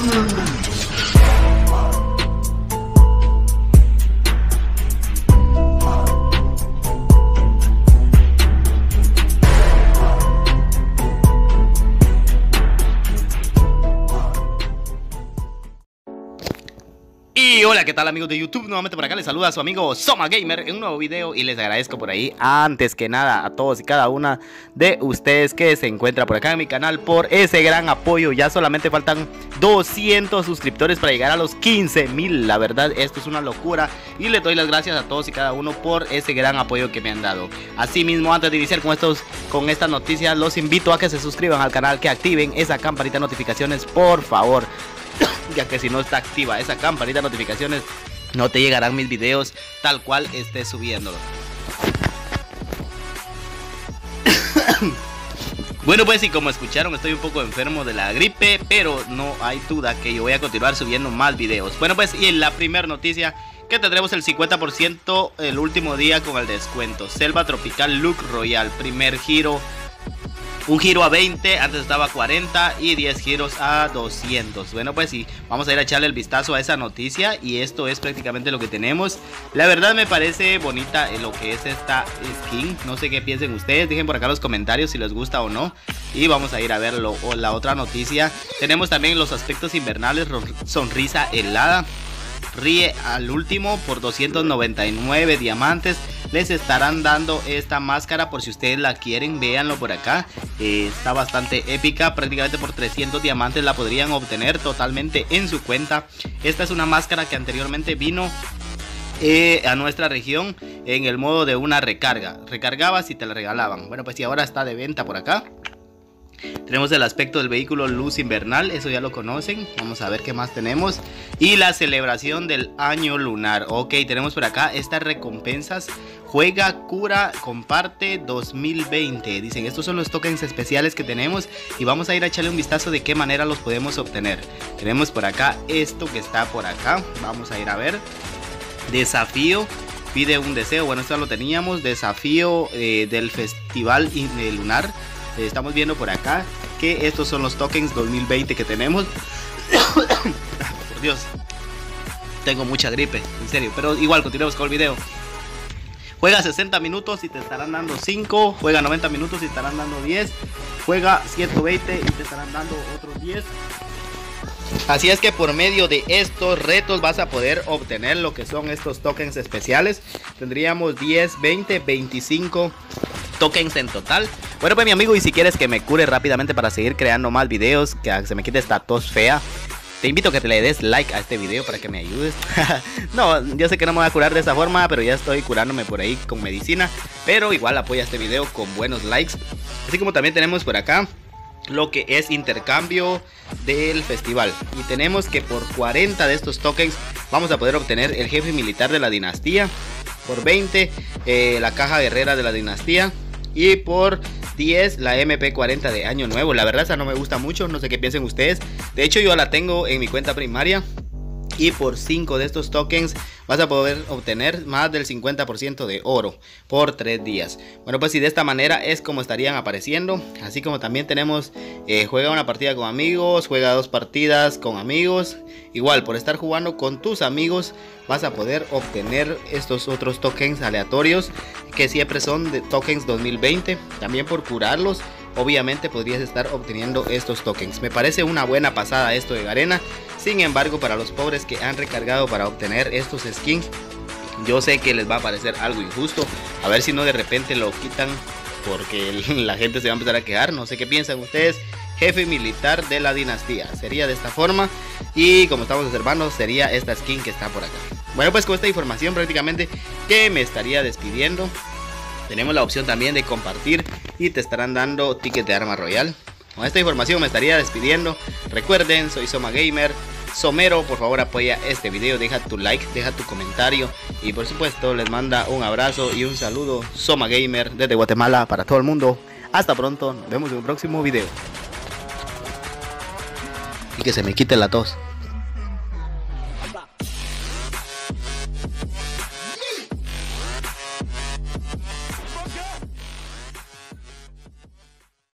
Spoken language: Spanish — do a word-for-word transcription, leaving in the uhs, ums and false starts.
Y hola, ¿qué tal amigos de YouTube? Nuevamente por acá les saluda a su amigo Soma Gamer en un nuevo video y les agradezco por ahí, antes que nada, a todos y cada una de ustedes que se encuentra por acá en mi canal por ese gran apoyo. Ya solamente faltan doscientos suscriptores para llegar a los quince mil. La verdad, esto es una locura y les doy las gracias a todos y cada uno por ese gran apoyo que me han dado. Asimismo, antes de iniciar con estos con estas noticias, los invito a que se suscriban al canal, que activen esa campanita de notificaciones, por favor. Ya que si no está activa esa campanita de notificaciones, no te llegarán mis videos tal cual esté subiéndolos. Bueno, pues y como escucharon, estoy un poco enfermo de la gripe, pero no hay duda que yo voy a continuar subiendo más videos. Bueno, pues y en la primera noticia, que tendremos el cincuenta por ciento el último día con el descuento. Selva Tropical Look Royal, primer giro. Un giro a veinte, antes estaba a cuarenta y diez giros a doscientos. Bueno, pues sí, vamos a ir a echarle el vistazo a esa noticia y esto es prácticamente lo que tenemos. La verdad me parece bonita lo que es esta skin. No sé qué piensen ustedes, dejen por acá los comentarios si les gusta o no. Y vamos a ir a verlo. O la otra noticia, tenemos también los aspectos invernales, sonrisa helada. Ríe al último por doscientos noventa y nueve diamantes. Les estarán dando esta máscara por si ustedes la quieren, véanlo por acá. eh, Está bastante épica, prácticamente por trescientos diamantes la podrían obtener totalmente en su cuenta. Esta es una máscara que anteriormente vino eh, a nuestra región en el modo de una recarga. Recargabas y te la regalaban. Bueno, pues y ahora está de venta por acá. Tenemos el aspecto del vehículo luz invernal, eso ya lo conocen. Vamos a ver qué más tenemos. Y la celebración del año lunar. Ok, tenemos por acá estas recompensas. Juega, cura, comparte dos mil veinte. Dicen, estos son los tokens especiales que tenemos. Y vamos a ir a echarle un vistazo de qué manera los podemos obtener. Tenemos por acá esto que está por acá. Vamos a ir a ver. Desafío. Pide un deseo. Bueno, esto ya lo teníamos. Desafío eh, del festival lunar. Estamos viendo por acá que estos son los tokens dos mil veinte que tenemos. Por Dios, tengo mucha gripe, en serio. Pero igual, continuemos con el video. Juega sesenta minutos y te estarán dando cinco. Juega noventa minutos y te estarán dando diez. Juega ciento veinte y te estarán dando otros diez. Así es que por medio de estos retos vas a poder obtener lo que son estos tokens especiales. Tendríamos diez, veinte, veinticinco tokens en total. Bueno, pues mi amigo, y si quieres que me cure rápidamente para seguir creando más videos, que se me quite esta tos fea, te invito a que te le des like a este video para que me ayudes. No, yo sé que no me voy a curar de esa forma, pero ya estoy curándome por ahí con medicina. Pero igual apoya este video con buenos likes. Así como también tenemos por acá lo que es intercambio del festival. Y tenemos que por cuarenta de estos tokens vamos a poder obtener el jefe militar de la dinastía. Por veinte eh, la caja guerrera de la dinastía. Y por diez la M P cuarenta de año nuevo. La verdad esa no me gusta mucho, no sé qué piensen ustedes. De hecho yo la tengo en mi cuenta primaria. Y por cinco de estos tokens vas a poder obtener más del cincuenta por ciento de oro por tres días. Bueno, pues y de esta manera es como estarían apareciendo. Así como también tenemos eh, juega una partida con amigos, juega dos partidas con amigos. Igual por estar jugando con tus amigos vas a poder obtener estos otros tokens aleatorios, que siempre son de tokens dos mil veinte. También por curarlos obviamente podrías estar obteniendo estos tokens. Me parece una buena pasada esto de Garena. Sin embargo, para los pobres que han recargado para obtener estos skins, yo sé que les va a parecer algo injusto. A ver si no de repente lo quitan, porque la gente se va a empezar a quejar. No sé qué piensan ustedes. Jefe militar de la dinastía sería de esta forma. Y como estamos observando, sería esta skin que está por acá. Bueno, pues con esta información prácticamente que me estaría despidiendo. Tenemos la opción también de compartir y te estarán dando ticket de arma royal. Con esta información me estaría despidiendo. Recuerden, soy Soma Gamer. Somero, por favor apoya este video, deja tu like, deja tu comentario. Y por supuesto les manda un abrazo y un saludo Soma Gamer desde Guatemala para todo el mundo. Hasta pronto, nos vemos en un próximo video. Y que se me quite la tos.